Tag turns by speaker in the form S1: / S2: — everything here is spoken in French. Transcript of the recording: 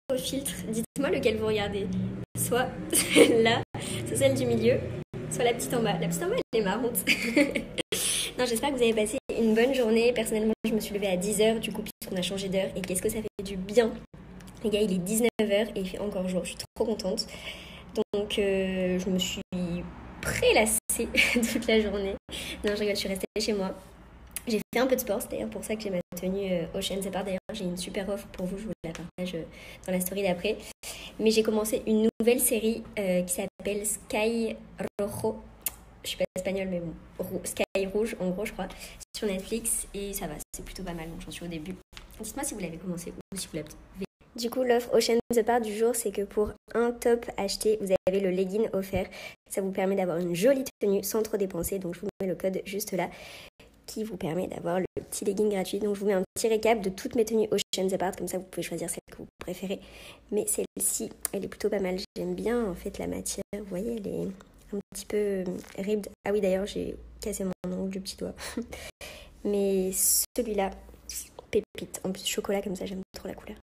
S1: vos filtres. Dites-moi lequel vous regardez. Soit celle-là, soit celle du milieu, soit la petite en bas. La petite en bas, elle est marrante. Non, j'espère que vous avez passé une bonne journée. Personnellement, je me suis levée à 10h du coup, puisqu'on a changé d'heure. Et qu'est-ce que ça fait du bien. Les gars, il est 19h et il fait encore jour. Je suis trop contente. Donc, je me suis prélassée toute la journée. Non, je rigole, je suis restée chez moi. J'ai fait un peu de sport, c'est d'ailleurs pour ça que j'ai ma tenue Ocean Separ. D'ailleurs, j'ai une super offre pour vous, je vous la partage dans la story d'après. Mais j'ai commencé une nouvelle série qui s'appelle Sky Rojo. Je suis pas espagnole, mais bon, Sky Rouge, en gros, je crois, sur Netflix. Et ça va, c'est plutôt pas mal, donc j'en suis au début. Dites-moi si vous l'avez commencé ou si vous l'avez. Du coup, l'offre Ocean Separ du jour, c'est que pour un top acheté, vous avez le legging offert. Ça vous permet d'avoir une jolie tenue sans trop dépenser. Donc, je vous mets le code juste là, qui vous permet d'avoir le petit legging gratuit. Donc je vous mets un petit récap de toutes mes tenues Ocean Apart, comme ça vous pouvez choisir celle que vous préférez. Mais celle-ci, elle est plutôt pas mal. J'aime bien en fait la matière. Vous voyez, elle est un petit peu ribbed. Ah oui, d'ailleurs, j'ai cassé mon ongle du petit doigt. Mais celui-là, pépite. En plus, chocolat, comme ça, j'aime trop la couleur.